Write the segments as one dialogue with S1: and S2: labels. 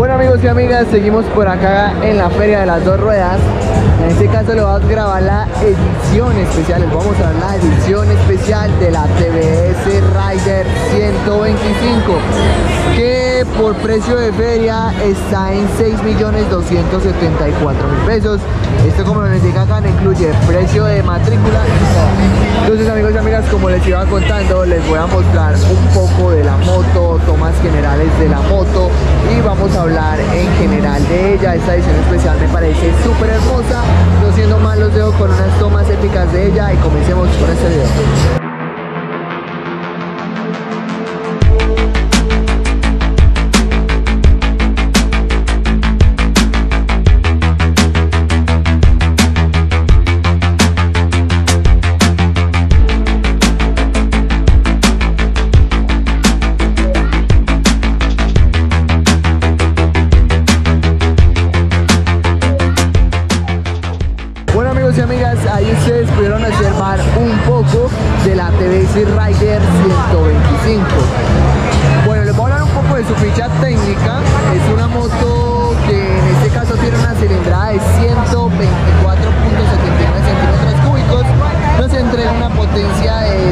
S1: Bueno amigos y amigas, seguimos por acá en la Feria de las Dos Ruedas. En este caso le vamos a grabar la edición especial, les vamos a mostrar la edición especial de la TBS Rider 125, que por precio de feria está en 6.274.000 pesos. Esto, como les indica acá, no incluye precio de matrícula. Entonces amigos y amigas, como les iba contando, les voy a mostrar un poco de la moto, tomas generales de la moto, y vamos a hablar en general de ella. Esta edición especial me parece súper hermosa. No siendo más, los dejo con unas tomas épicas de ella y comencemos con este video. Bueno amigos y amigas, ahí ustedes pudieron observar un poco de la TBS Rider 125. Bueno, les voy a hablar un poco de su ficha técnica. Es una moto que en este caso tiene una cilindrada de 124.79 centímetros cúbicos. Nos entrega una potencia de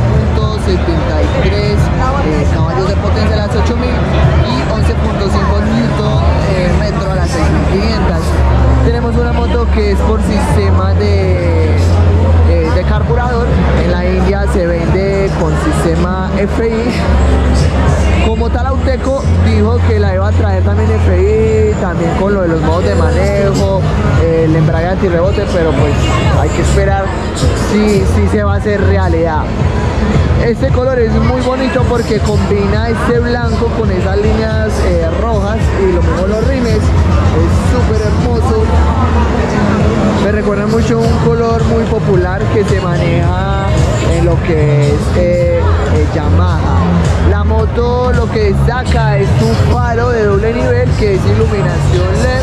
S1: 12.73 caballos de potencia a las 8.000 y 11.5 Newton metro a las 6.500. Tenemos una moto que es por sistema de carburador. En la India se vende con sistema FI. Como tal, Auteco dijo que la iba a traer también FI, también con lo de los modos de manejo, el embrague antirrebote, pero pues hay que esperar si se va a hacer realidad. Este color es muy bonito porque combina este blanco con esas líneas rojas, y lo mismo los rines. Es súper hermoso. Me recuerda mucho un color muy popular que se maneja en lo que es Yamaha. La moto lo que destaca es un faro de doble nivel que es iluminación LED.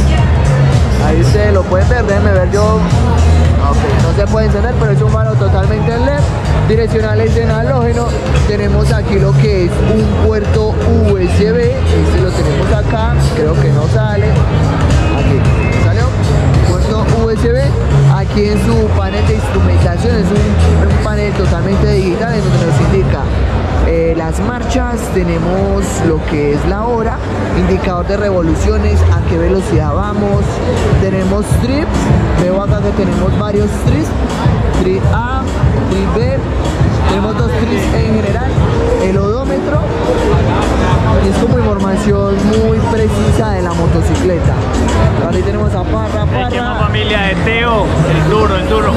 S1: Ahí ustedes lo pueden ver, déjenme ver yo. Okay, no se puede encender, pero es un faro totalmente LED. Direccionales en halógeno. Tenemos aquí lo que es un puerto USB. Este lo tenemos acá, creo que no sale. Aquí salió, puerto USB. Aquí en su panel de instrumentación es un panel totalmente digital, en donde nos indica las marchas. Tenemos lo que es la hora, indicador de revoluciones, a qué velocidad vamos. Tenemos trips, veo acá que tenemos varios trips, trip A, trip B. Tenemos dos trips en general, el odómetro, y es como información muy precisa de la motocicleta. Ahí tenemos a Parra.
S2: Aquí en la familia de Teo, el duro.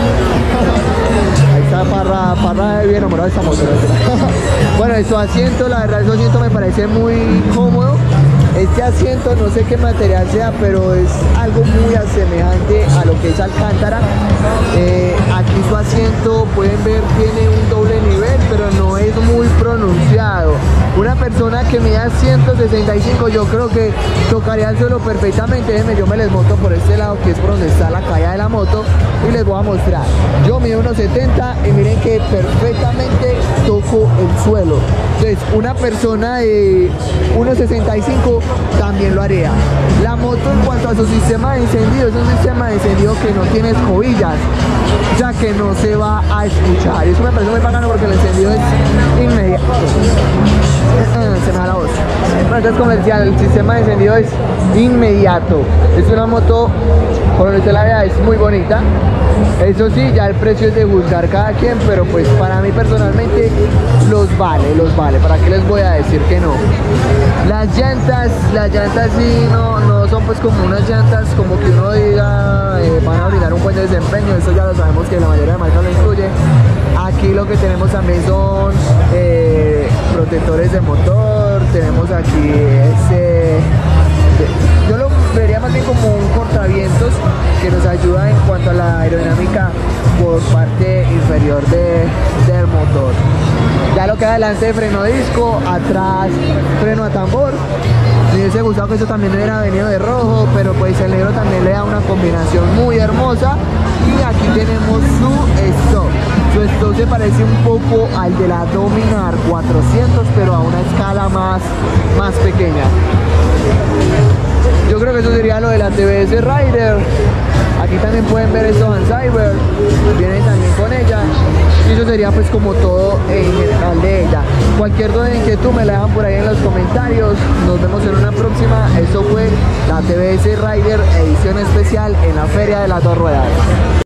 S1: Ahí está Parra bien enamorado de esta moto. Bueno, su asiento, la verdad, su asiento me parece muy cómodo. Este asiento no sé qué material sea, pero es algo muy asemejante a lo que es Alcántara. Aquí su asiento, pueden ver, tiene un doble nivel, pero no es muy pronunciado. Una persona que mida 165, yo creo que tocaría el suelo perfectamente. Déjenme, yo me les monto por este lado, que es por donde está la caída de la moto, y les voy a mostrar. Yo mido 1,70 y miren que perfectamente toco el suelo. Entonces, una persona de 1,65 también lo haría. La moto, en cuanto a su sistema de encendido, es un sistema de encendido que no tiene escobillas, o sea que no se va a escuchar. Y eso me parece muy bacano porque el encendido es inmediato. Se me da la voz. Entonces, comercial, el sistema de encendido es inmediato. Es una moto, por donde usted la vea, es muy bonita. Eso sí, ya el precio es de juzgar cada quien, pero pues para mí personalmente los vale. ¿Para qué les voy a decir que no? Las llantas sí no son pues como unas llantas como que uno diga van a brindar un buen desempeño. Eso ya lo sabemos que la mayoría de marcas lo incluye. Aquí lo que tenemos también son protectores de motor. Tenemos aquí yo lo vería más bien como un cortavientos que nos ayuda en cuanto a la aerodinámica por parte inferior del motor. Ya lo que adelante, freno disco, atrás freno a tambor. Me hubiese gustado que eso también hubiera venido de rojo, pero pues el negro también le da una combinación muy hermosa. Y aquí tenemos su stop. Su stop se parece un poco al de la Dominar 400, pero a una escala más pequeña. TBS Rider. Aquí también pueden ver esto en Cyber, vienen también con ella. Y eso sería pues como todo en general de ella. Cualquier duda o inquietud me la dejan por ahí en los comentarios. Nos vemos en una próxima. Esto fue la TBS Rider edición especial en la Feria de las Dos Ruedas.